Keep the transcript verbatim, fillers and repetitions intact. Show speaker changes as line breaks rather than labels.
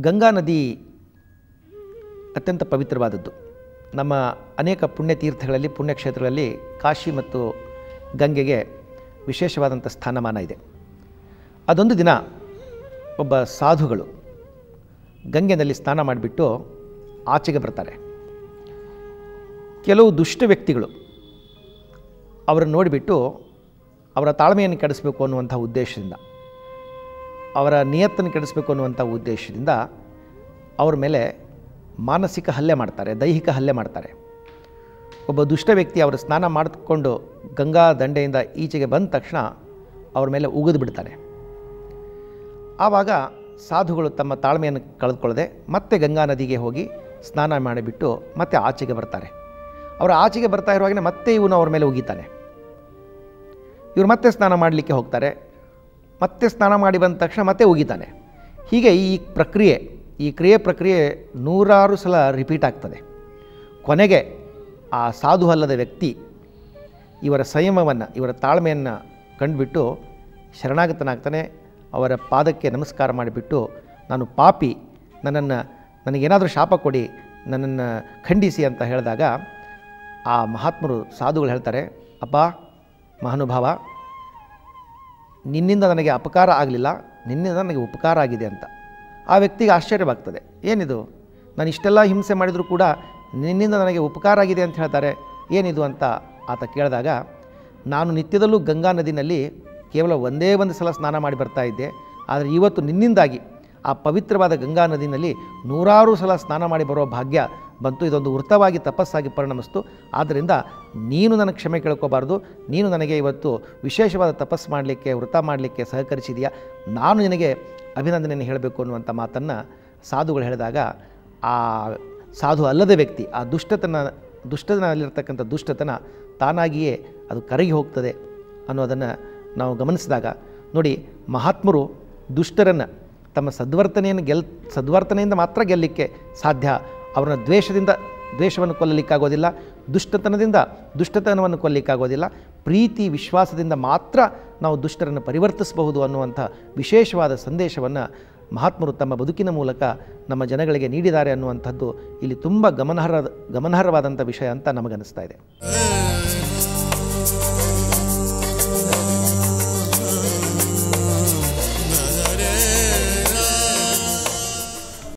ಗಂಗಾ ನದಿ ಅತ್ಯಂತ ಪವಿತ್ರವಾದದ್ದು. ನಮ್ಮ ಅನೇಕ ಪುಣ್ಯತೀರ್ಥಗಳಲ್ಲಿ ಪುಣ್ಯಕ್ಷೇತ್ರಗಳಲ್ಲಿ ಕಾಶಿ ಮತ್ತು ಗಂಗೆಗೆ ವಿಶೇಷವಾದಂಥ ಸ್ಥಾನಮಾನ ಇದೆ. ಅದೊಂದು ದಿನ ಒಬ್ಬ ಸಾಧುಗಳು ಗಂಗೆನಲ್ಲಿ ಸ್ನಾನ ಮಾಡಿಬಿಟ್ಟು ಆಚೆಗೆ ಬರ್ತಾರೆ. ಕೆಲವು ದುಷ್ಟ ವ್ಯಕ್ತಿಗಳು ಅವರನ್ನು ನೋಡಿಬಿಟ್ಟು ಅವರ ತಾಳ್ಮೆಯನ್ನು ಕೆಡಿಸಬೇಕು ಅನ್ನುವಂಥ ಉದ್ದೇಶದಿಂದ, ಅವರ ನಿಯತ್ತನ್ನು ಕೆಡಿಸಬೇಕು ಅನ್ನುವಂಥ ಉದ್ದೇಶದಿಂದ ಅವ್ರ ಮೇಲೆ ಮಾನಸಿಕ ಹಲ್ಲೆ ಮಾಡ್ತಾರೆ, ದೈಹಿಕ ಹಲ್ಲೆ ಮಾಡ್ತಾರೆ. ಒಬ್ಬ ದುಷ್ಟ ವ್ಯಕ್ತಿ ಅವರು ಸ್ನಾನ ಮಾಡಿಕೊಂಡು ಗಂಗಾ ದಂಡೆಯಿಂದ ಈಚೆಗೆ ಬಂದ ತಕ್ಷಣ ಅವ್ರ ಮೇಲೆ ಉಗಿದು ಬಿಡ್ತಾನೆ. ಆವಾಗ ಸಾಧುಗಳು ತಮ್ಮ ತಾಳ್ಮೆಯನ್ನು ಕಳೆದುಕೊಳ್ಳದೆ ಮತ್ತೆ ಗಂಗಾ ನದಿಗೆ ಹೋಗಿ ಸ್ನಾನ ಮಾಡಿಬಿಟ್ಟು ಮತ್ತೆ ಆಚೆಗೆ ಬರ್ತಾರೆ. ಅವರು ಆಚೆಗೆ ಬರ್ತಾ ಇರುವಾಗಲೇ ಮತ್ತೆ ಇವನು ಅವ್ರ ಮೇಲೆ ಉಗಿತಾನೆ. ಇವರು ಮತ್ತೆ ಸ್ನಾನ ಮಾಡಲಿಕ್ಕೆ ಹೋಗ್ತಾರೆ. ಮತ್ತೆ ಸ್ನಾನ ಮಾಡಿ ಬಂದ ತಕ್ಷಣ ಮತ್ತೆ ಉಗಿತಾನೆ. ಹೀಗೆ ಈ ಪ್ರಕ್ರಿಯೆ ಈ ಕ್ರಿಯೆ ಪ್ರಕ್ರಿಯೆ ನೂರಾರು ಸಲ ರಿಪೀಟ್ ಆಗ್ತದೆ. ಕೊನೆಗೆ ಆ ಸಾಧು ಅಲ್ಲದ ವ್ಯಕ್ತಿ ಇವರ ಸಂಯಮವನ್ನು, ಇವರ ತಾಳ್ಮೆಯನ್ನು ಕಂಡುಬಿಟ್ಟು ಶರಣಾಗತನಾಗ್ತಾನೆ. ಅವರ ಪಾದಕ್ಕೆ ನಮಸ್ಕಾರ ಮಾಡಿಬಿಟ್ಟು, ನಾನು ಪಾಪಿ, ನನ್ನನ್ನು ನನಗೇನಾದರೂ ಶಾಪ ಕೊಡಿ, ನನ್ನನ್ನು ಖಂಡಿಸಿ ಅಂತ ಹೇಳಿದಾಗ ಆ ಮಹಾತ್ಮರು ಸಾಧುಗಳು ಹೇಳ್ತಾರೆ, ಅಪ್ಪ ಮಹಾನುಭಾವ, ನಿನ್ನಿಂದ ನನಗೆ ಅಪಕಾರ ಆಗಲಿಲ್ಲ, ನಿನ್ನಿಂದ ನನಗೆ ಉಪಕಾರ ಆಗಿದೆ ಅಂತ. ಆ ವ್ಯಕ್ತಿಗೆ ಆಶ್ಚರ್ಯವಾಗ್ತದೆ. ಏನಿದು, ನಾನು ಇಷ್ಟೆಲ್ಲ ಹಿಂಸೆ ಮಾಡಿದರೂ ಕೂಡ ನಿನ್ನಿಂದ ನನಗೆ ಉಪಕಾರ ಆಗಿದೆ ಅಂತ ಹೇಳ್ತಾರೆ, ಏನಿದು ಅಂತ ಆತ ಕೇಳಿದಾಗ, ನಾನು ನಿತ್ಯದಲ್ಲೂ ಗಂಗಾ ನದಿನಲ್ಲಿ ಕೇವಲ ಒಂದೇ ಒಂದು ಸಲ ಸ್ನಾನ ಮಾಡಿ ಬರ್ತಾ ಇದ್ದೆ, ಆದರೆ ಇವತ್ತು ನಿನ್ನಿಂದಾಗಿ ಆ ಪವಿತ್ರವಾದ ಗಂಗಾ ನದಿನಲ್ಲಿ ನೂರಾರು ಸಲ ಸ್ನಾನ ಮಾಡಿ ಬರೋ ಭಾಗ್ಯ ಬಂತು. ಇದೊಂದು ವೃತವಾಗಿ ತಪಸ್ಸಾಗಿ ಪರಿಣಮಿಸ್ತು. ಆದ್ದರಿಂದ ನೀನು ನನಗೆ ಕ್ಷಮೆ ಕೇಳ್ಕೋಬಾರ್ದು. ನೀನು ನನಗೆ ಇವತ್ತು ವಿಶೇಷವಾದ ತಪಸ್ಸು ಮಾಡಲಿಕ್ಕೆ, ವೃತ ಮಾಡಲಿಕ್ಕೆ ಸಹಕರಿಸಿದೆಯಾ, ನಾನು ನಿನಗೆ ಅಭಿನಂದನೆಯನ್ನು ಹೇಳಬೇಕು ಅನ್ನುವಂಥ ಮಾತನ್ನು ಸಾಧುಗಳು ಹೇಳಿದಾಗ ಆ ಸಾಧು ಅಲ್ಲದ ವ್ಯಕ್ತಿ, ಆ ದುಷ್ಟತನ ದುಷ್ಟತನಲ್ಲಿರ್ತಕ್ಕಂಥ ದುಷ್ಟತನ ತಾನಾಗಿಯೇ ಅದು ಕರಗಿ ಹೋಗ್ತದೆ ಅನ್ನೋದನ್ನು ನಾವು ಗಮನಿಸಿದಾಗ ನೋಡಿ, ಮಹಾತ್ಮರು ದುಷ್ಟರನ್ನು ತಮ್ಮ ಸದ್ವರ್ತನೆಯನ್ನು ಗೆಲ್ ಸದ್ವರ್ತನೆಯಿಂದ ಮಾತ್ರ ಗೆಲ್ಲಲಿಕ್ಕೆ ಸಾಧ್ಯ. ಅವರನ್ನ ದ್ವೇಷದಿಂದ ದ್ವೇಷವನ್ನು ಕೊಲ್ಲಲಿಕ್ಕಾಗೋದಿಲ್ಲ, ದುಷ್ಟತನದಿಂದ ದುಷ್ಟತನವನ್ನು ಕೊಲ್ಲಲಿಕ್ಕಾಗೋದಿಲ್ಲ. ಪ್ರೀತಿ ವಿಶ್ವಾಸದಿಂದ ಮಾತ್ರ ನಾವು ದುಷ್ಟರನ್ನು ಪರಿವರ್ತಿಸಬಹುದು ಅನ್ನುವಂಥ ವಿಶೇಷವಾದ ಸಂದೇಶವನ್ನು ಮಹಾತ್ಮರು ತಮ್ಮ ಬದುಕಿನ ಮೂಲಕ ನಮ್ಮ ಜನಗಳಿಗೆ ನೀಡಿದ್ದಾರೆ ಅನ್ನುವಂಥದ್ದು ಇಲ್ಲಿ ತುಂಬ ಗಮನಾರ್ಹ ಗಮನಾರ್ಹವಾದಂಥ ವಿಷಯ ಅಂತ ನಮಗನ್ನಿಸ್ತಾ ಇದೆ.